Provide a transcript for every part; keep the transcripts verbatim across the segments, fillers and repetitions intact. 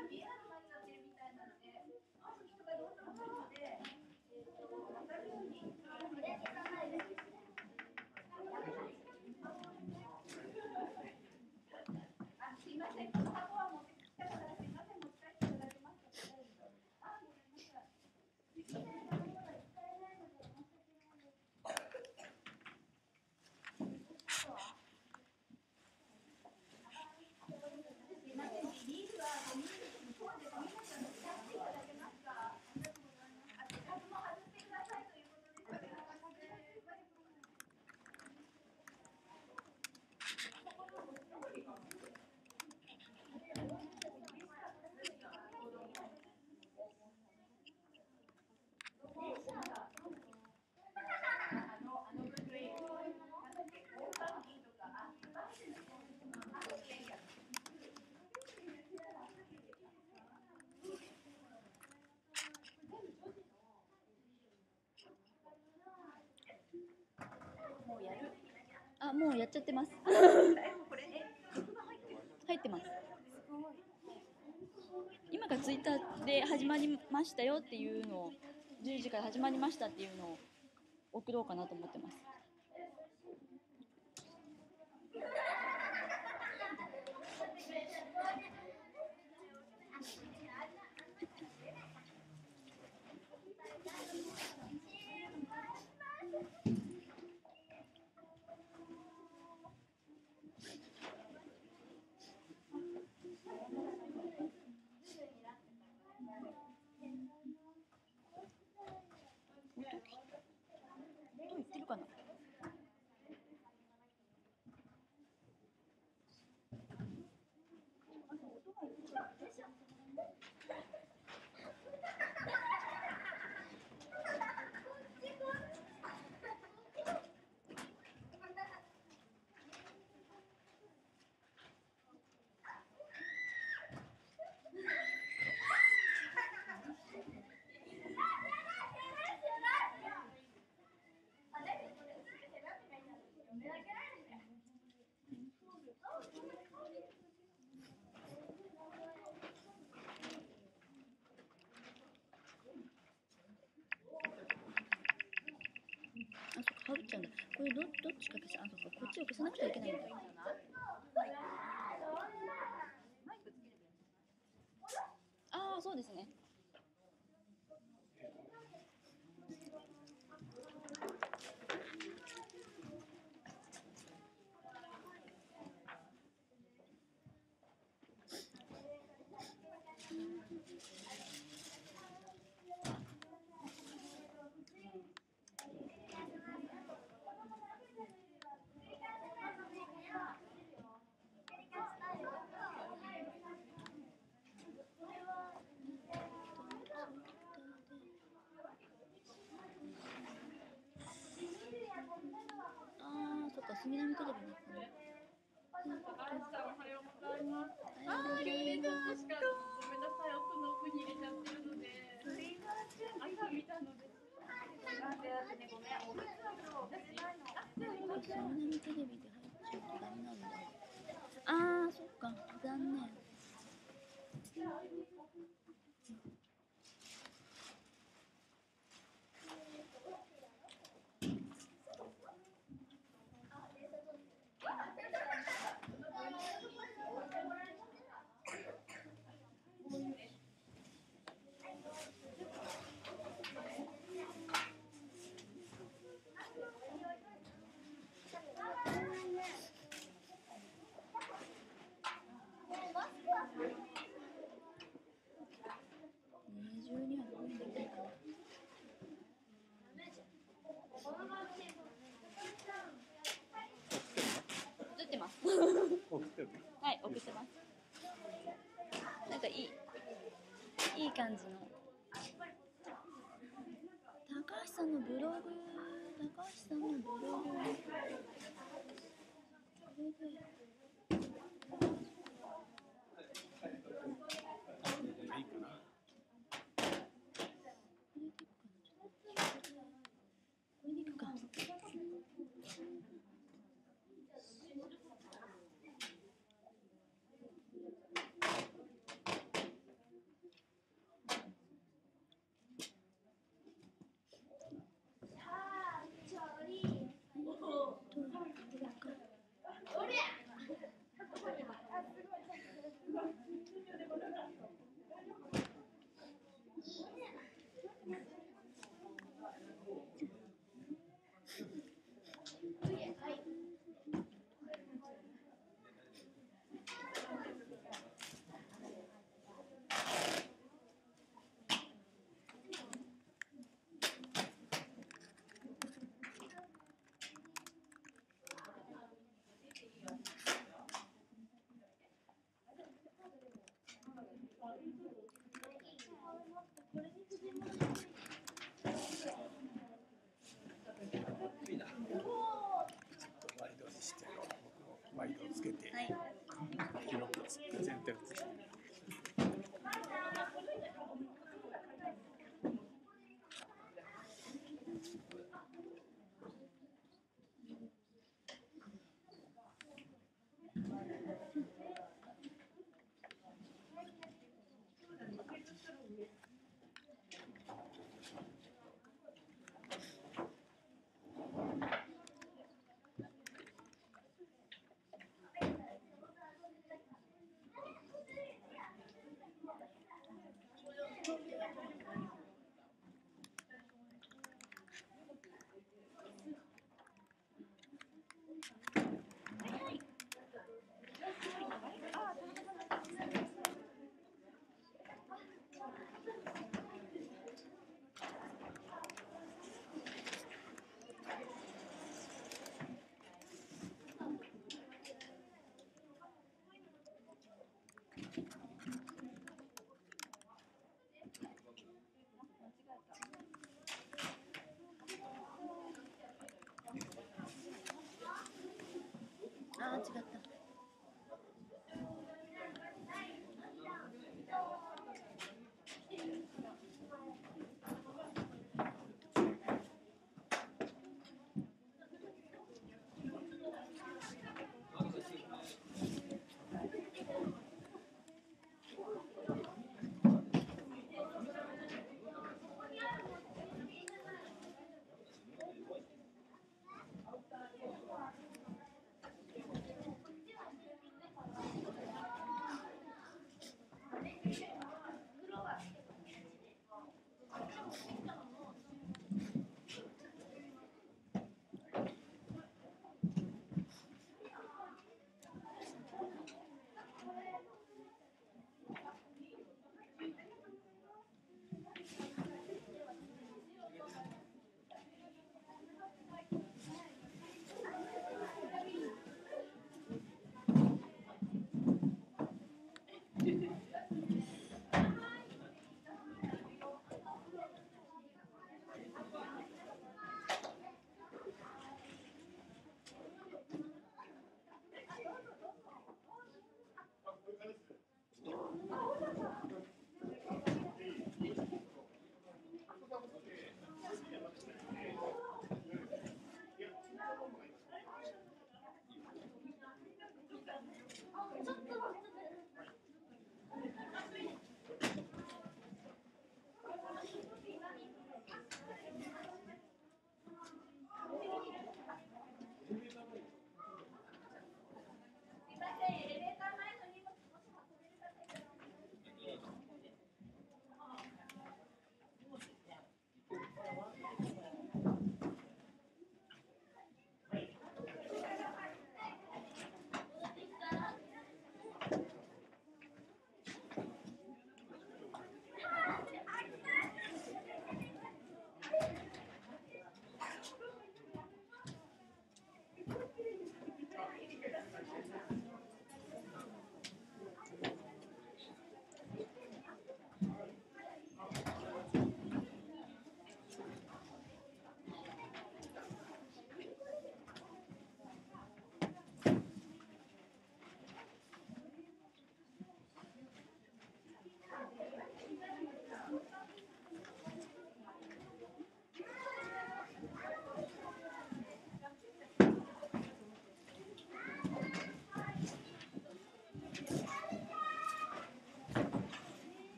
あ、もうやっちゃってます。入ってます。今からツイッターで始まりましたよっていうのを、じゅうじから始まりましたっていうのを送ろうかなと思ってます。どう言ってるかな。あ、そっか、かぶっちゃうんだ。これど、どっちか消せ、あ、そうそう、こっちを消さなくちゃいけないんだ。ああ、そうですね。ああ、そっか、墨田のテレビだったね。 おはようございます。あー、急にちょっとしかごめんなさい、奥の奥に入れちゃってるので。すいません。朝見たので。ごめん、お水を出せないの。あ、すみません。 墨田のテレビで入っちゃうとダメなんだ。ああ、そっか、残念。二重にはどうにできるかな。映ってます。はい、送ってます。なんかいい、いい感じの。高橋さんのブログ、高橋さんのブログ。これで。 いいかな。 これでいくか。 ワイドにして、僕もワイドをつけて、 はい。 広く全体を映して。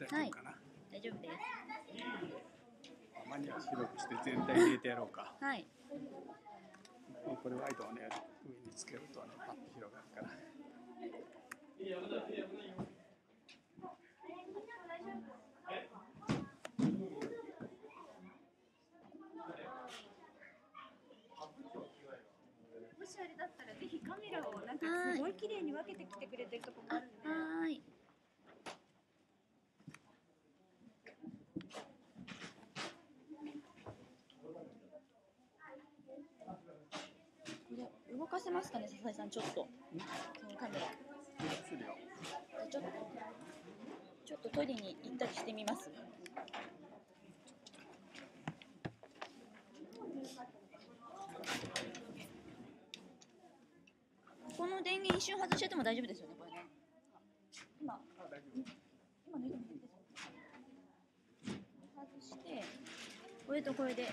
大丈夫かな。 大丈夫です。 たまには広くして全体に入れてやろうか。 はい。 もうこれワイドをね上につけるとねパッと広がるから。 もしあれだったらぜひカメラをなんかすごい綺麗に分けてきてくれてるとこもあるんで。 はーい。これ動かせますかね、笹井さん、ちょっと。そのカメラ。 するよ。 ちょっと。ちょっと取りに行ったりしてみます。この電源一瞬外してても大丈夫ですよね、これね。今、今抜いてもいいですよ。外して、これとこれで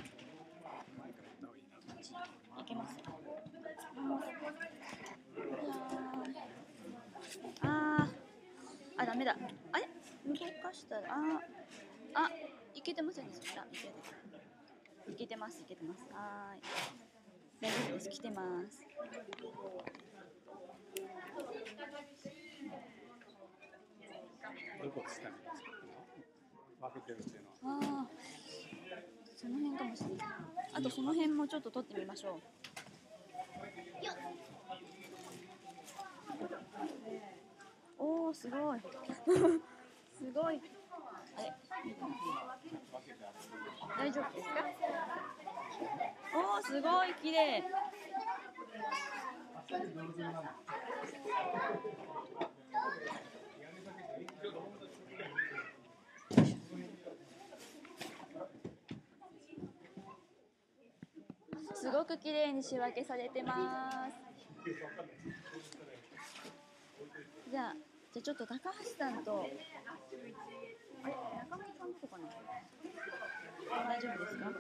いけます。あー、あ、ダメだ。あれ動かしたら、あー、あ、いけてませんでした。いけていけてます、いけてます。はーい。大丈夫です、来てます。 どこ下に分けてるっていうのは。 ああ、その辺かもしれない。あとその辺もちょっと撮ってみましょう。よっ。おお、すごい。すごい。あれ。大丈夫ですか？おお、すごい綺麗。すごく綺麗に仕分けされてます。じゃあ、じゃあちょっと高橋さんと、あれ、中村さんどこかな？大丈夫ですか？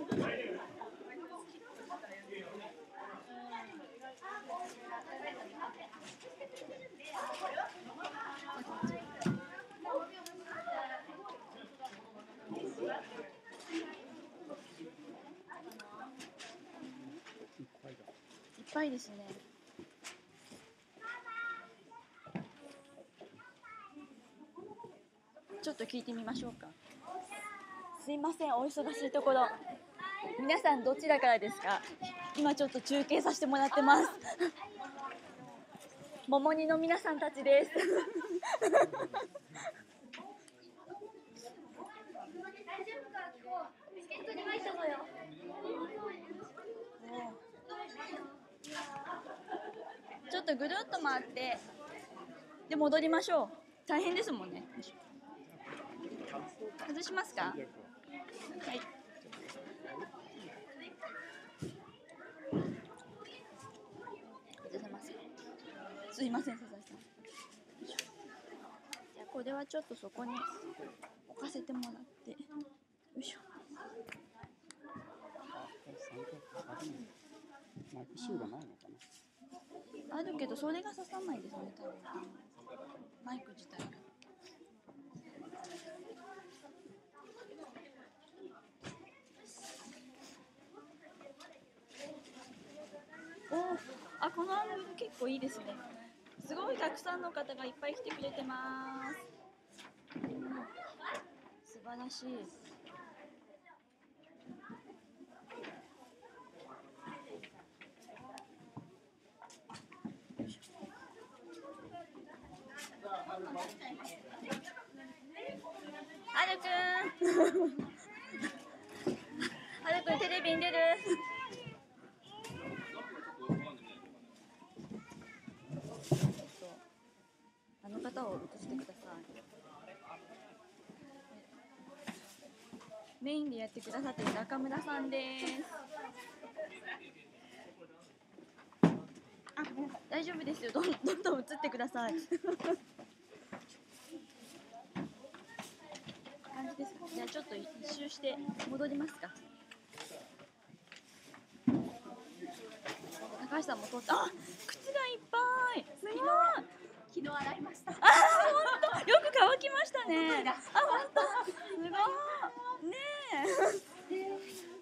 いっぱいですね。ちょっと聞いてみましょうか。すいません、お忙しいところ。皆さんどちらからですか？今ちょっと中継させてもらってます。桃煮の皆さんたちです。ちょっとぐるっと回ってで戻りましょう。大変ですもんね。外しますか？はい。外せます。すいません、笹井さん。じゃあこれはちょっとそこに置かせてもらって、よいしょ。 マイクシールがないのかな。 あるけどそれが刺さないですね、多分。マイク自体が。おお、あ、このアングル結構いいですね。すごいたくさんの方がいっぱい来てくれてます。素晴らしい。はるくんはるくんテレビに出る。あの方を映してください。メインでやってくださってる中村さんです。あ、大丈夫ですよ。どんどんどん映ってください。感じです。じゃあちょっと一周して戻りますか。高橋さんも撮って、あ、靴がいっぱい。すごい。 昨日洗いました。 ああ、本当、よく乾きましたね。あ、本当、すごい。ねえ。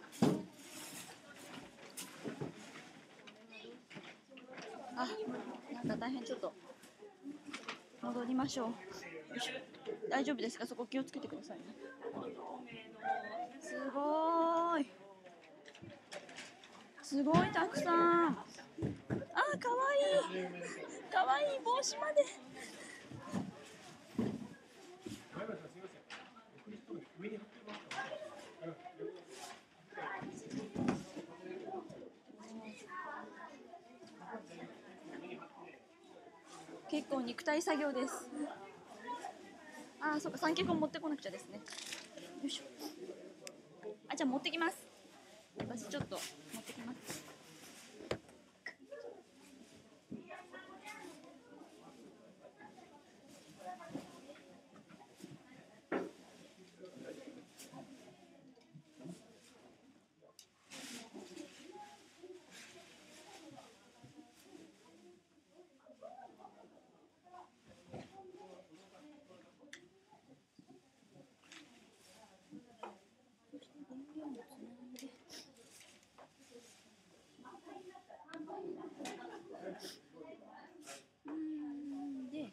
あ、なんか大変、ちょっと戻りましょう。よいしょ。大丈夫ですか？そこ気をつけてくださいね。すごい。すごいたくさん。あ、かわいい。かわいい帽子まで。結構肉体作業です。あ、そうか、三脚を持ってこなくちゃですね。よいしょ。あ、じゃあ持ってきます。私ちょっと持ってきます。うんで、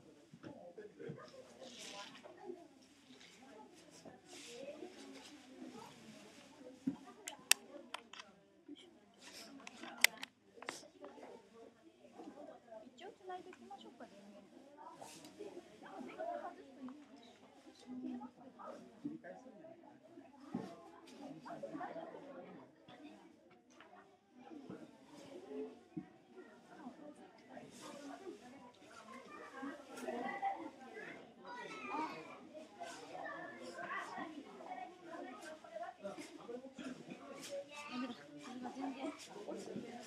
一応つないでいきましょうかね。ダメだ、それが全然落ちてる。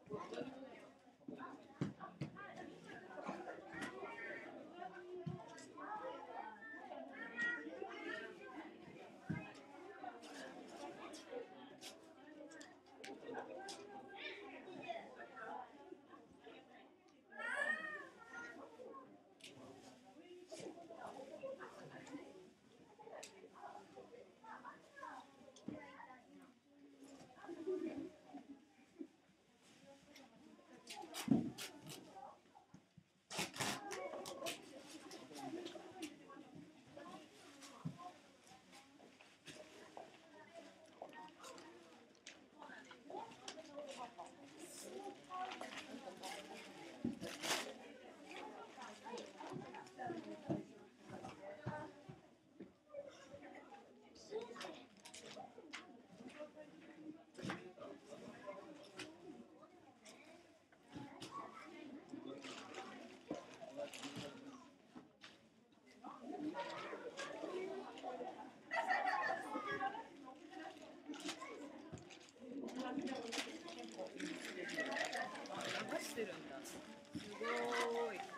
してるんだ。すごい。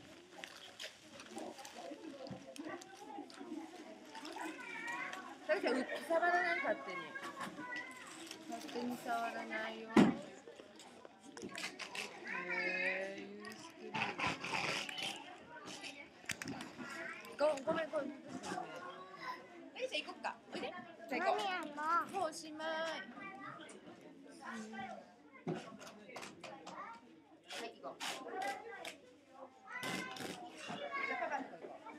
だから触らない、勝手に。勝手に触らないよ。へー、ユースクリーム。ご、ごめん、ごめん。えいちゃん行こっか。おいで。じゃあ行こう。もうおしまい。はい、行こう。じゃあパパのとこ行こう。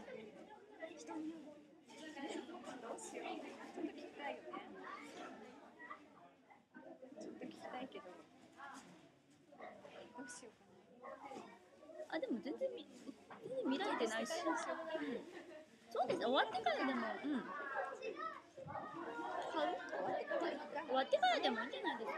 人による。どうしよう。ちょっと聞きたいよね。ちょっと聞きたいけど。どうしようかな。 あ、でも全然み全然見られてないし。うん、そうです。終わってからでも、うん。買う？終わってからでもいいんじゃないですか。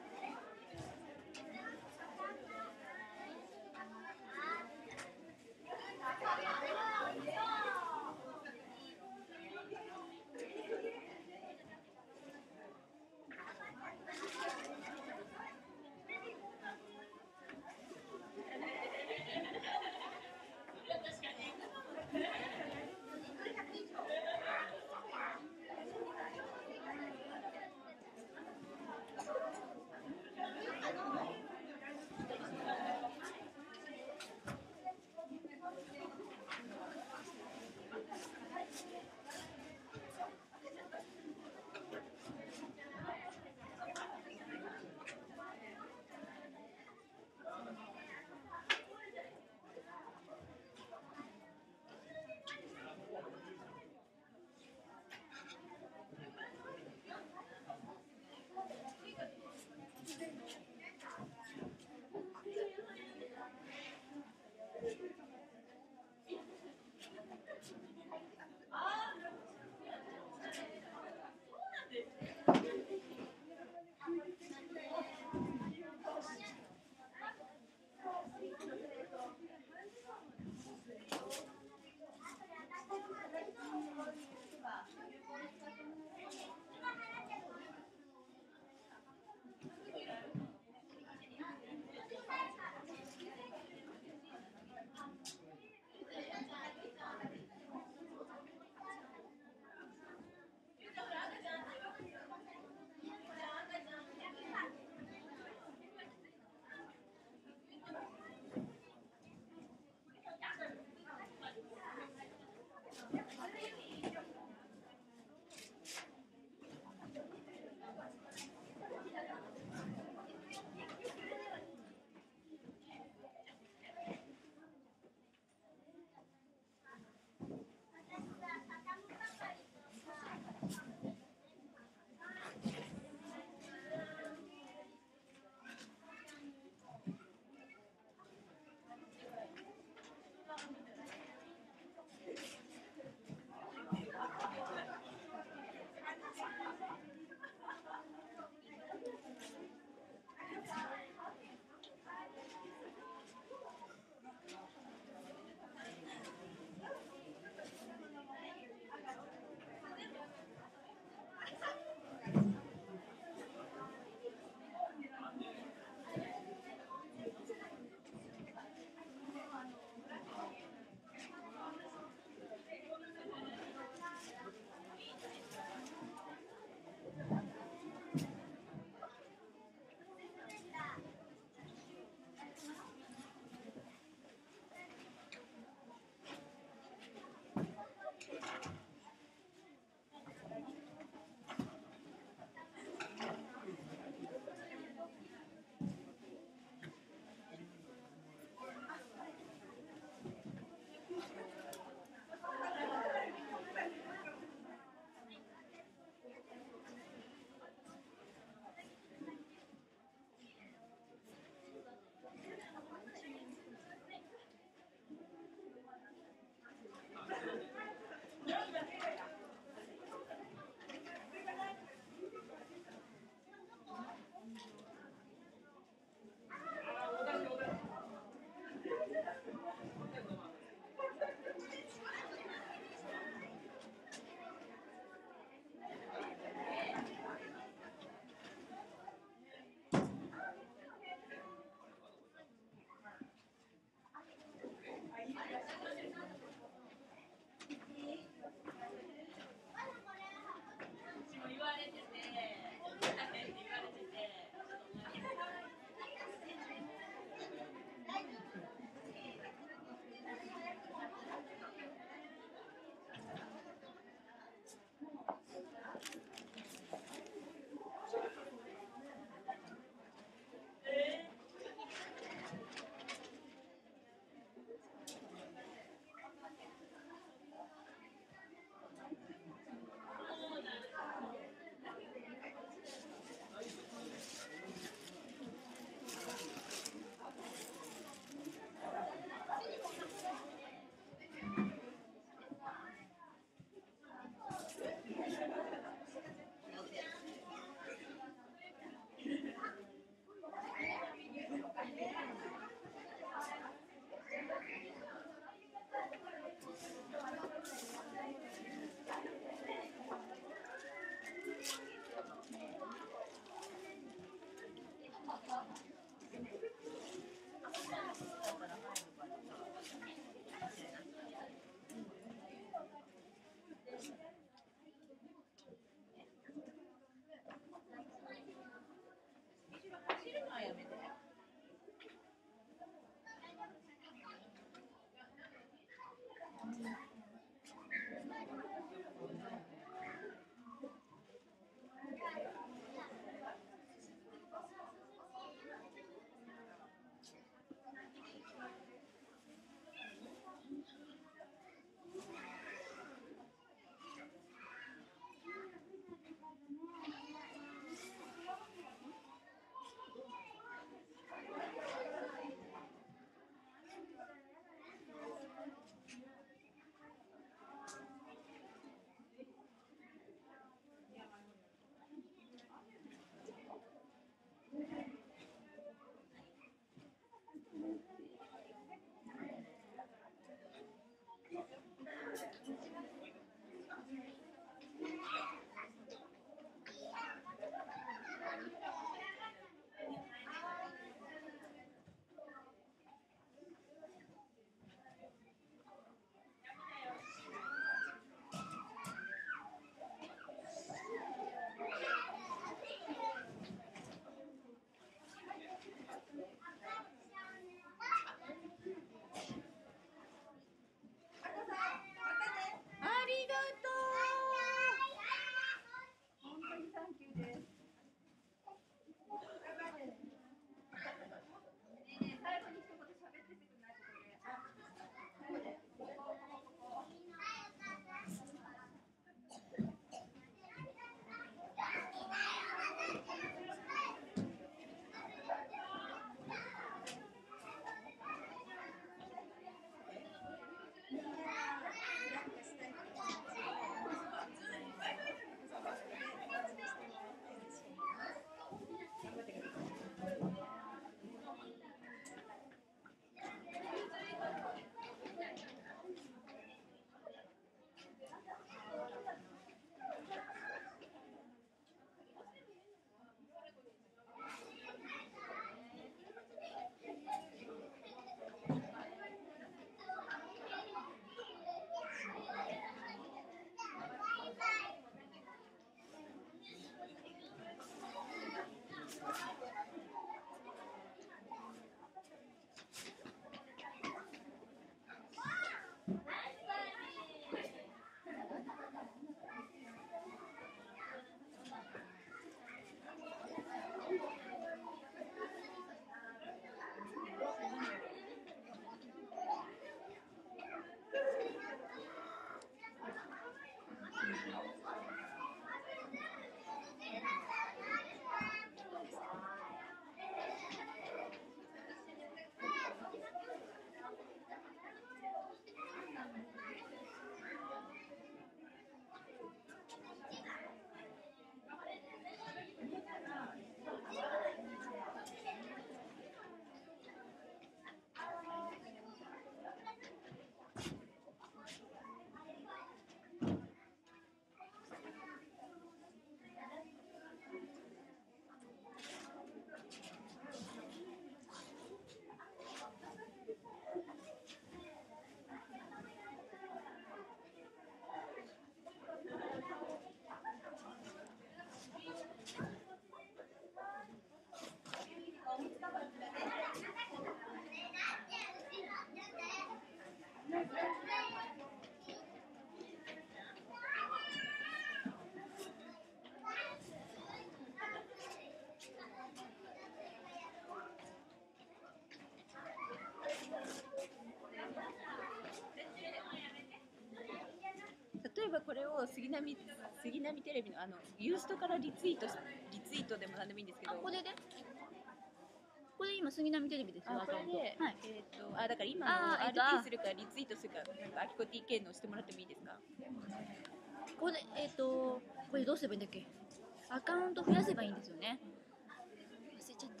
えばこれを杉並杉並テレビのあのユーストからリツイートしリツイートでもなんでもいいんですけど、 あ、これでこれ今杉並テレビですよ。 あこれで、 はい。 えっ、とあだから今あーえっとの アールティー するかリツイートするかなんかアキコ ティーケー のしてもらってもいいですか？ これえっ、とこれどうすればいいんだっけ？アカウント増やせばいいんですよね。忘れちゃった。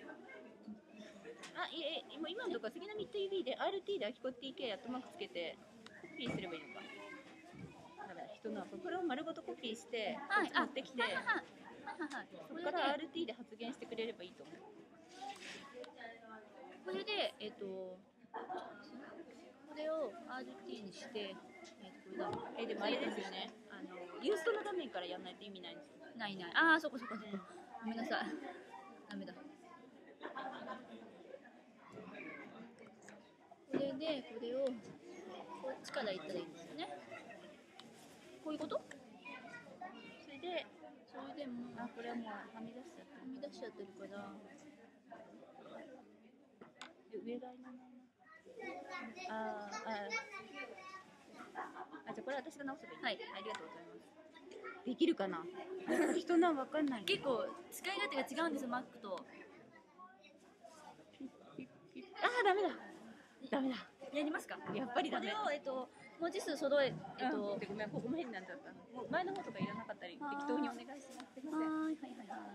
あいえ今今のところ杉並 ティーブイ で アールティー でアキコ ティーケー アットマークつけてコピーすればいいのか。だから人のこれを丸ごとコピーしてこっち持ってきて、 はいはいはいはいはい。 そこから アールティー で発言してくれればいいと思う。 これでえっ、とこれを アールティー にして、えっ、とこれだ。 えでもあれですよね。あのユーストの画面からやらないと意味ないんですよ。 ないない。ああ、そこそこそこ。ごめんなさい。ダメだ。これでこれをこっちからいったらいいんですよね。こういうこと？ それでそれでもあこれはもうはみ出しちゃった。 はみ出しちゃってるから。 で上がいらないな。あーあーあじゃあこれ私が直せばいい。はいありがとうございます。できるかな。人のは分かんない。 結構使い勝手が違うんですよ、Mac と。 ああダメだダメだ。 やりますか？ やっぱりダメ。 これをえっと文字数揃ええっと。 うんでごめんここも変になっちゃった。もう前の方とかいらなかったり適当にお願いします。すいません。 はいはいはいはい。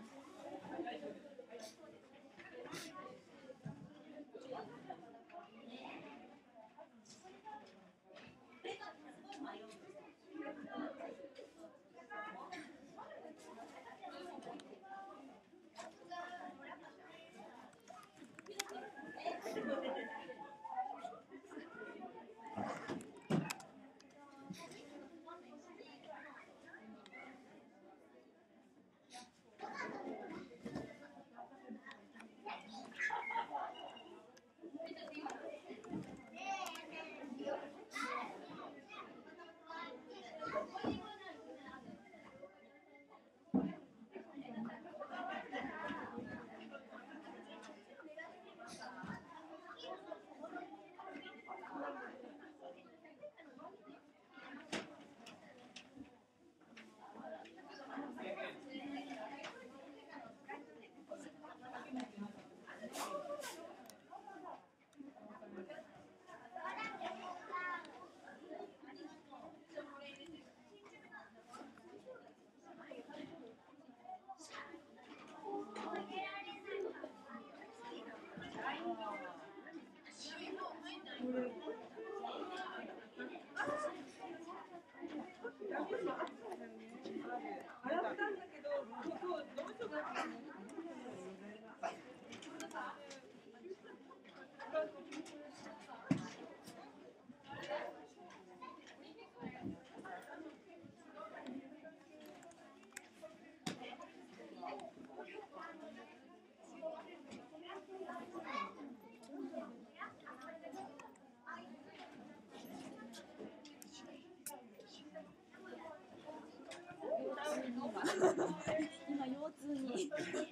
今腰痛に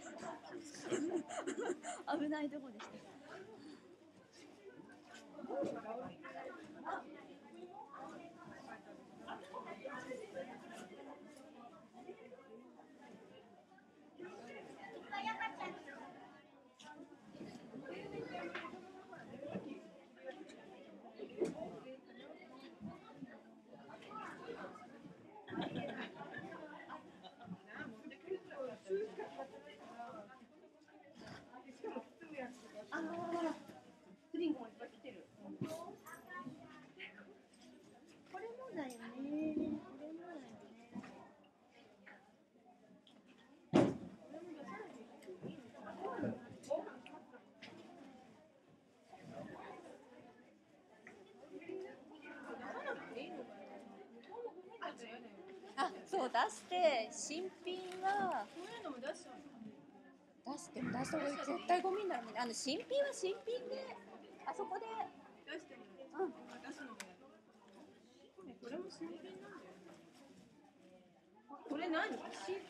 危ないとこでした。あ、そう出して新品はそういうのも出しちゃうの。 出して出した方がいい。絶対ゴミになるもんね。あの新品は新品であそこで出してもうん出すのもやる。ねこれも新品なんだよね。これ何？シ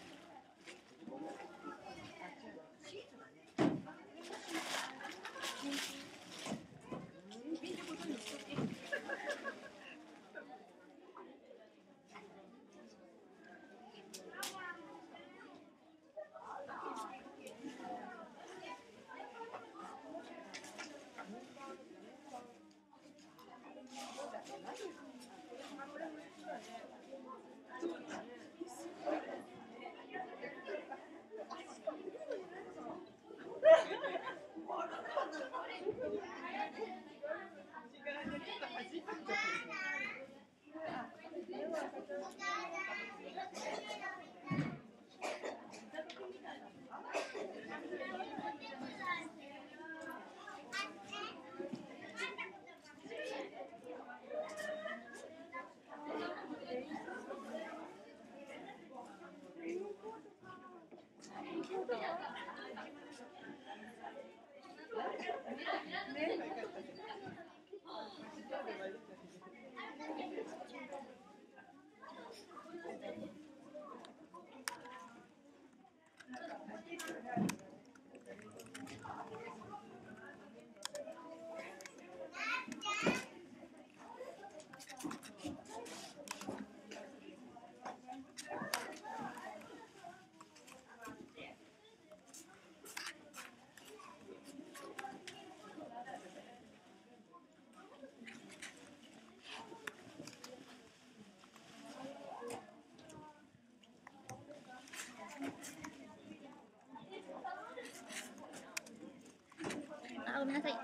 新品ってことにしとけ。 あ、ごめんなさい。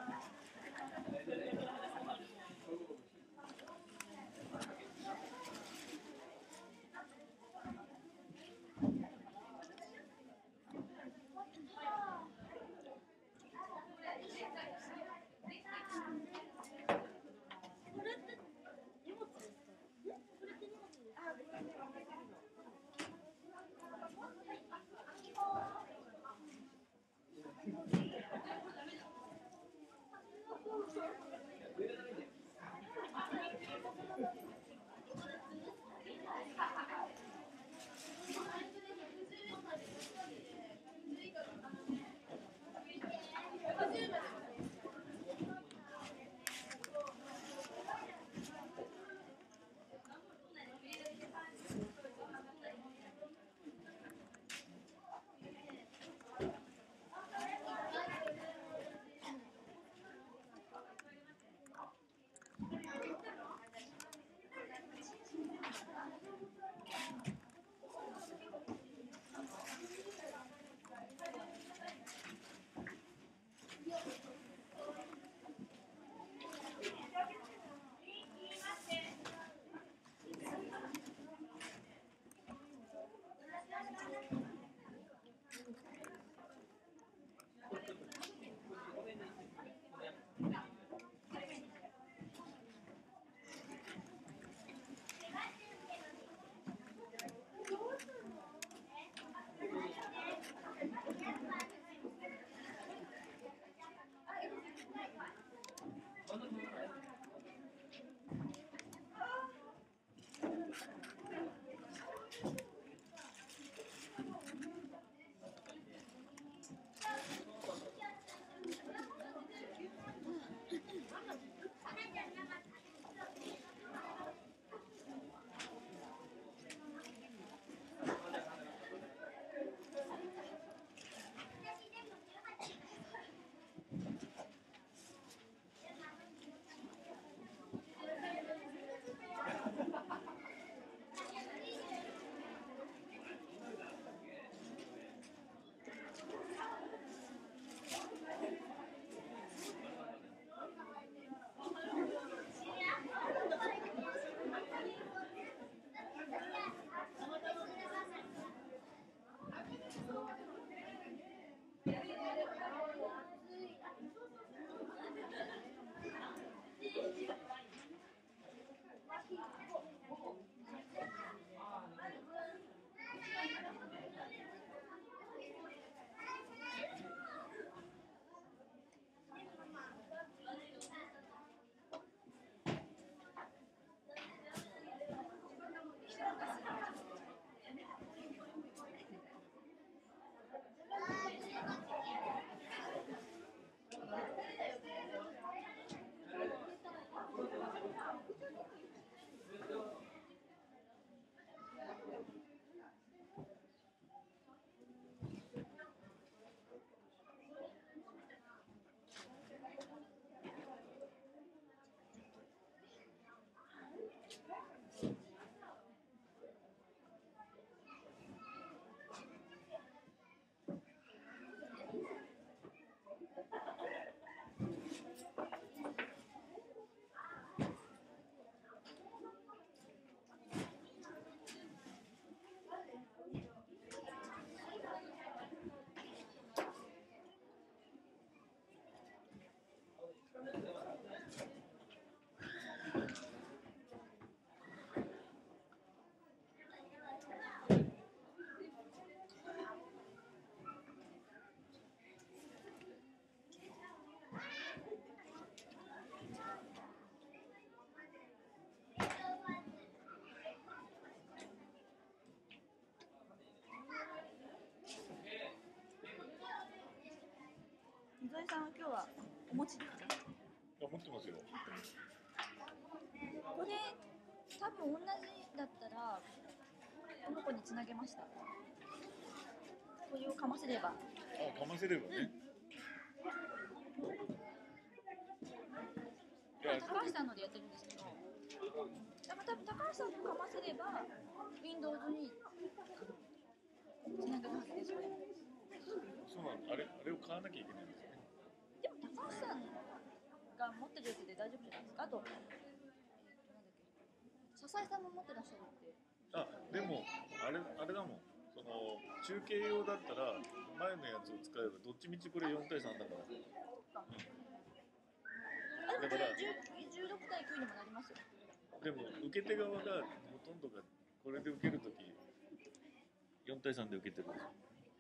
水井さんは今日はお餅ですか？ いや持ってますよ。 これ多分同じだったらこの子につなげました。これをかませれば。 あ、かませればね。いや、 高橋さんのでやってるんですけど、だから多分高橋さんのかませれば Windows につなげるはずですこれ。 そうなの。あれあれを買わなきゃいけないんですよね。 でも高橋さん丈夫じゃないですか。あと、えーと、なんだっけ、笹井さんも持ってらっしゃるって。 あ、でもあれあれだもん。その中継用だったら前のやつを使えばどっちみちこれよん対さんだから。 あ、でもこれじゅう、じゅうろく対きゅうにもなりますよ。 でも受け手側がほとんどがこれで受けるときよん対さんで受けてるんですよ。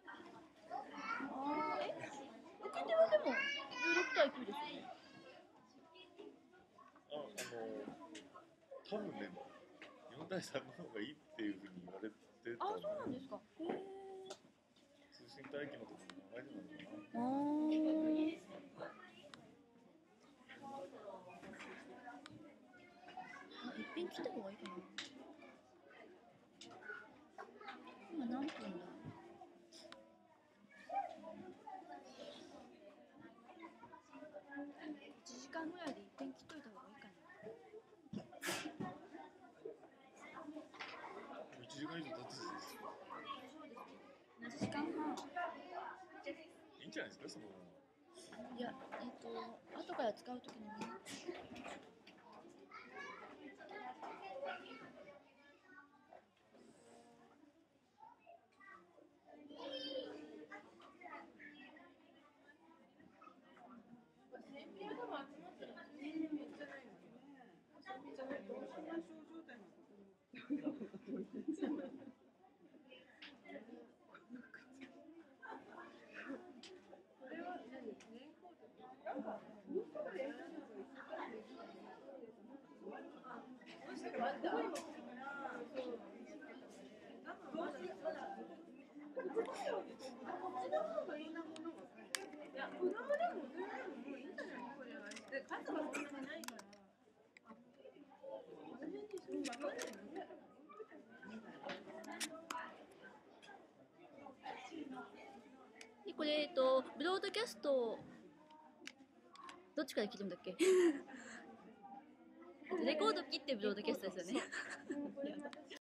ああ、え、受け手はでもじゅうろく対きゅうですよね。 あ、あの多分ねよん対さんの方がいいっていうふうに言われてた。 あ、そうなんですか。へえ。 通信帯域の時の名前でなのかな。 あー、あ、一品切った方がいいかな。今何分だ。いちじかんぐらいで一品切っといた方がいいかな。 いちじかん以上経ってるんですよ。 いちじかんはん。 いいんじゃないですかその。 いや、えっと、後から使うときにも。で、これ、えっと、ブロードキャスト、どっちから切るんだっけレコード切ってブロードキャストですよね。